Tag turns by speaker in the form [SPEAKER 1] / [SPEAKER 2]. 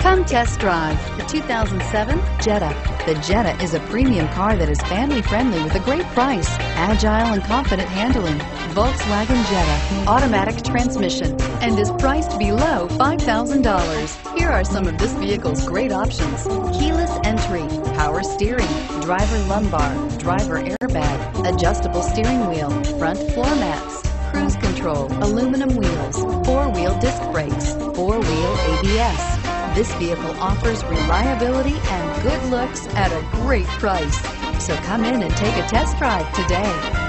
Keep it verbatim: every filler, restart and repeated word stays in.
[SPEAKER 1] Come test drive the two thousand seven Jetta. The Jetta is a premium car that is family friendly with a great price, agile and confident handling. Volkswagen Jetta, automatic transmission, and is priced below five thousand dollars. Here are some of this vehicle's great options: keyless entry, power steering, driver lumbar, driver airbag, adjustable steering wheel, front floor mats, cruise control, aluminum wheels, four-wheel disc brakes, four-wheel A B S. This vehicle offers reliability and good looks at a great price. So come in and take a test drive today.